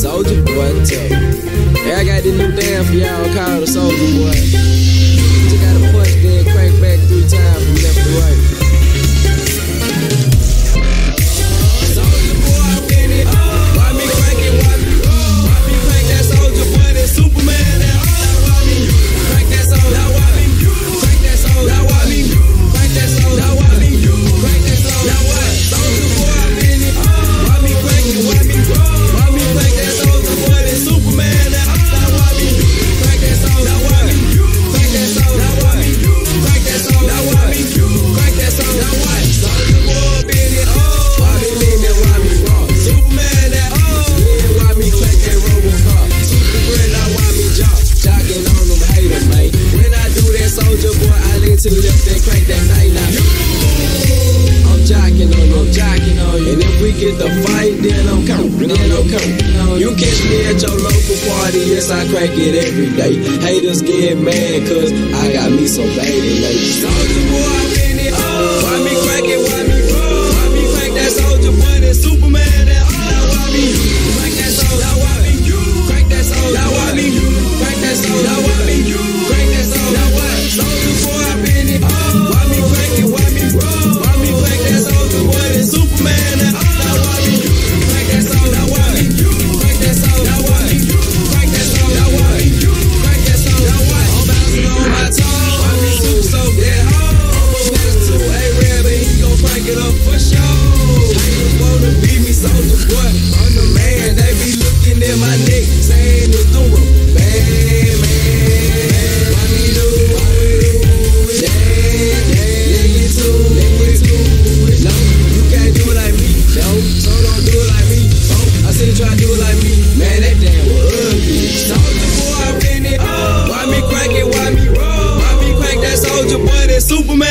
Soldier boy, tough. Hey, I got this new damn for y'all called the Soldier boy. Just gotta punch, then crank back 3 times from left to right. Soldier boy, I'm in it. Why me crank it? Why me roll? Why me crank that Soldier boy? That Superman. That why me crank that Soldier? That why me crank that Soldier? That why me crank that Soldier? That why me crank that Soldier? That what? Soldier boy, I'm in it. Why me crank it? Why me roll? Why me crank that Soldier boy? That Superman. That why me crank that Soldier? That why me crank that Soldier? That why me crank that Soldier? That why me crank that Soldier? That what? Soldier boy, I'm in it. Why me lean that? Why me roll? Superman. That yeah, why me crank that Robocop? Superman. That why me jock? Jocking on them haters, mate. When I do that, Soldier boy, I lean to the left and crank that 99. I'm jocking on you, I'm jocking on you. And if we get the fight, then I'm coming, You catch me at your local party, yes, I crank it every day. Haters get mad, cause I got me some baby ladies. Soldier boy, I'm in it. Why me crank it? Why me roll? Why me crank that Soldier boy? That Superman. That why me crank that Soldier? That why me crank that Soldier? That why me crank that Soldier? That why me crank that Soldier? That what? Soldier boy, I'm in it. Why me crank it? Why me roll? Why me crank that Soldier boy? That Superman. That why me crank that Soldier? That why me crank that Soldier? That why me crank that Soldier? That why me crank that Soldier? That what? I'm bouncing on my toes. Why me super so dead hard? Next to A-Rab and he gon' crank it up for sure. Haters wanna beat me, Soldier boy. I'm the man. They be looking at my neck, saying it's the road. Man. Why me do it? Nigga too. No, you can't do it like me. No, so don't do it like me. Oh, I seen you try to do it like me. Man, that damn was ugly. Soldier boy, I'm in it. Why me crank it? Why me roll? Why me crank that Soldier boy? That Superman.